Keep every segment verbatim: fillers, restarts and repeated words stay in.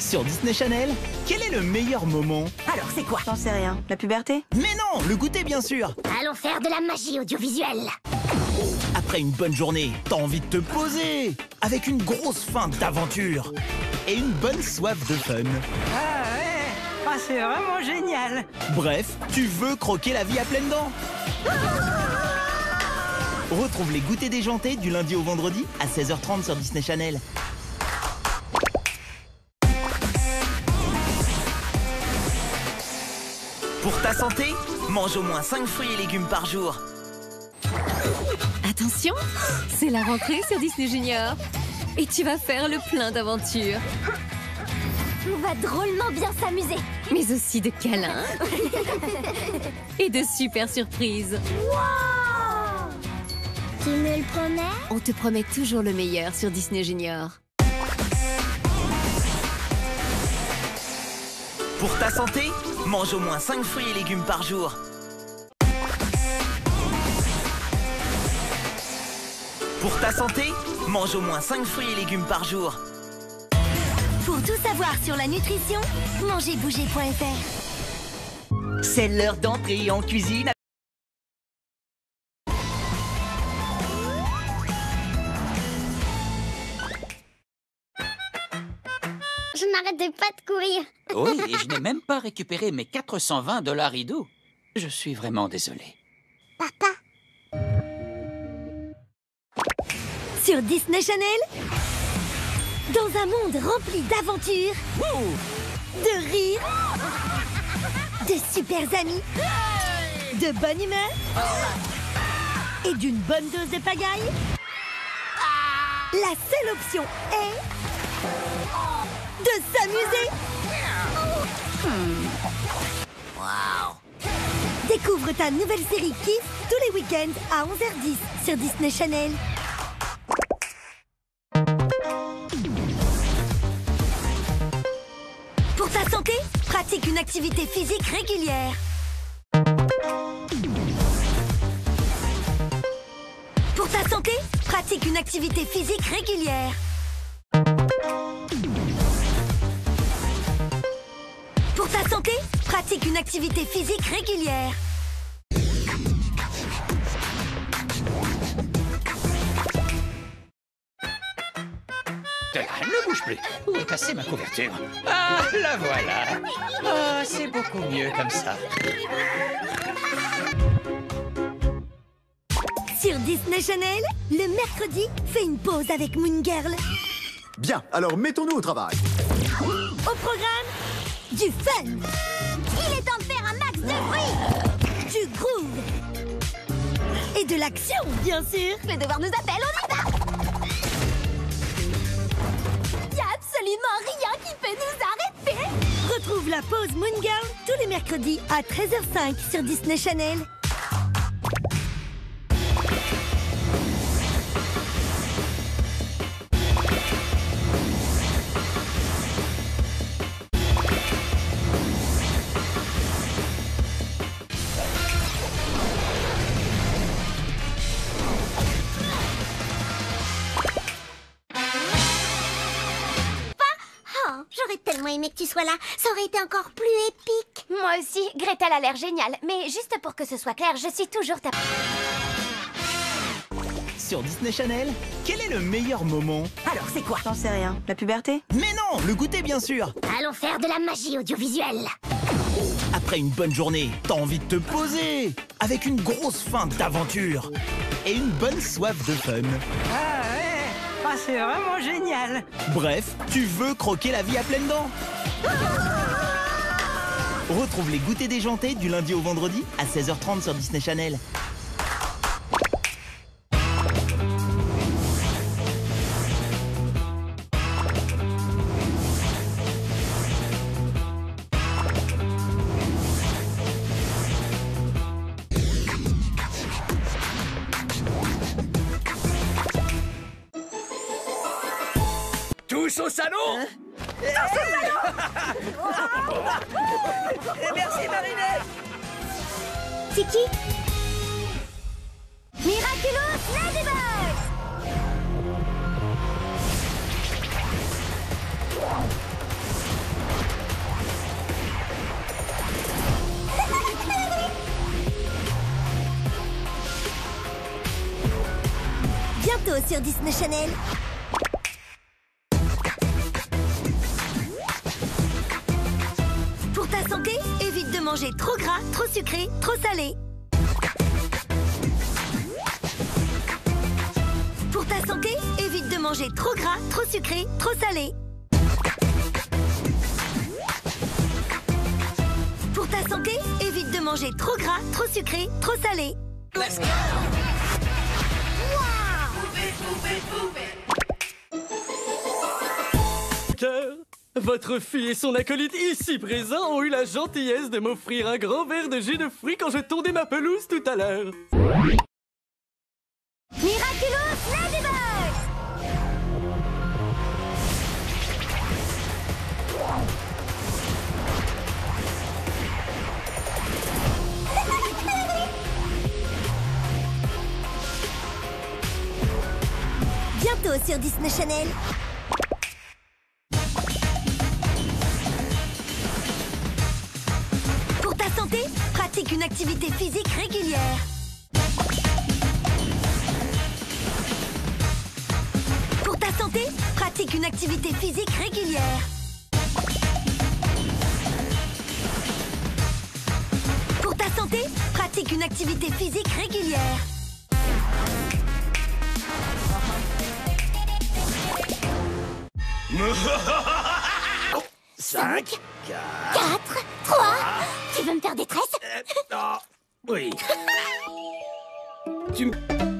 Sur Disney Channel, quel est le meilleur moment? Alors c'est quoi? J'en sais rien. La puberté? Mais non, le goûter bien sûr. Allons faire de la magie audiovisuelle. Après une bonne journée, t'as envie de te poser avec une grosse faim d'aventure et une bonne soif de fun. Ah ouais, ah, c'est vraiment génial. Bref, tu veux croquer la vie à pleines dents. Retrouve les goûters déjantés du lundi au vendredi à seize heures trente sur Disney Channel. Pour ta santé, mange au moins cinq fruits et légumes par jour. Attention, c'est la rentrée sur Disney Junior. Et tu vas faire le plein d'aventures. On va drôlement bien s'amuser. Mais aussi de câlins. Et de super surprises. Wow! Tu me le promets? On te promet toujours le meilleur sur Disney Junior. Pour ta santé, mange au moins cinq fruits et légumes par jour. Pour ta santé, mange au moins cinq fruits et légumes par jour. Pour tout savoir sur la nutrition, mangez bouger point F R. C'est l'heure d'entrer en cuisine. Je n'arrêtais pas de courir. Oui, et je n'ai même pas récupéré mes quatre cent vingt dollars idoux. Je suis vraiment désolé. Papa. Sur Disney Channel, dans un monde rempli d'aventures, de rires, de super amis, de bonne humeur et d'une bonne dose de pagaille, la seule option est de s'amuser. Découvre ta nouvelle série Kiff tous les week-ends à onze heures dix sur Disney Channel. Pour ta santé, pratique une activité physique régulière. Pour ta santé, pratique une activité physique régulière. Pour ta santé, pratique une activité physique régulière. Ne bouge plus. Où est passée ma couverture? Ah, la voilà. Ah, c'est beaucoup mieux comme ça. Sur Disney Channel, le mercredi, fais une pause avec Moon Girl. Bien, alors mettons-nous au travail. Au programme, du fun. Il est temps de faire un max de bruit. Du groove. Et de l'action, bien sûr. Le devoir nous appelle, on y va. Y a absolument rien qui peut nous arrêter. Retrouve la pause Moon Girl tous les mercredis à treize heures cinq sur Disney Channel. J'aurais tellement aimé que tu sois là, ça aurait été encore plus épique. Moi aussi, Gretel a l'air géniale, mais juste pour que ce soit clair, je suis toujours ta... Sur Disney Channel, quel est le meilleur moment? Alors c'est quoi? J'en sais rien. La puberté? Mais non, le goûter bien sûr. Allons faire de la magie audiovisuelle. Après une bonne journée, t'as envie de te poser avec une grosse faim d'aventure et une bonne soif de fun. Ah ouais, ah, c'est vraiment génial. Bref, tu veux croquer la vie à pleines dents. Retrouve les goûters déjantés du lundi au vendredi à seize heures trente sur Disney Channel. Tous au salon. Merci Marinette. C'est qui? Miraculous Ladybug! sur Disney Channel. Pour ta santé, évite de manger trop gras, trop sucré, trop salé. Pour ta santé, évite de manger trop gras, trop sucré, trop salé. Pour ta santé, évite de manger trop gras, trop sucré, trop salé. Let's go! Cœur, votre fille et son acolyte ici présents ont eu la gentillesse de m'offrir un grand verre de jus de fruits quand je tondais ma pelouse tout à l'heure. Miraculous Ladybug! Bientôt sur Disney Channel. Pour ta santé, pratique une activité physique régulière. Pour ta santé, pratique une activité physique régulière. Pour ta santé, pratique une activité physique régulière. Cinq, Quatre, trois. Tu veux me faire détresse? euh, oh, oui. Tu m-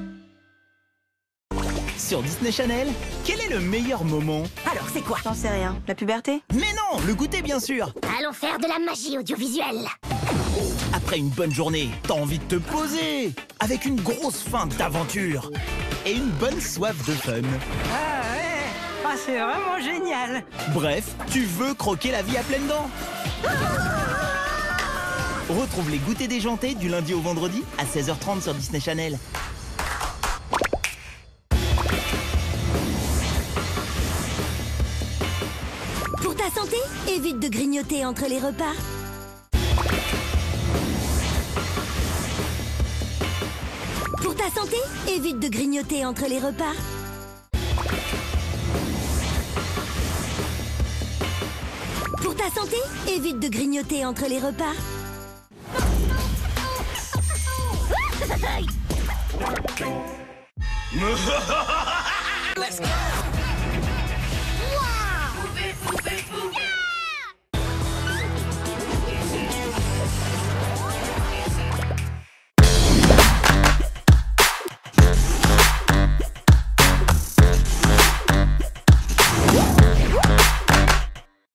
Sur Disney Channel, quel est le meilleur moment? Alors, c'est quoi? J'en sais rien. La puberté? Mais non, le goûter bien sûr. Allons faire de la magie audiovisuelle. Après une bonne journée, t'as envie de te poser avec une grosse faim d'aventure et une bonne soif de fun. Ah ouais, ah, c'est vraiment génial. Bref, tu veux croquer la vie à pleines dents. Retrouve les goûters déjantés du lundi au vendredi à seize heures trente sur Disney Channel. Pour ta santé, évite de grignoter entre les repas. Pour ta santé, évite de grignoter entre les repas. Pour ta santé, évite de grignoter entre les repas. Let's go!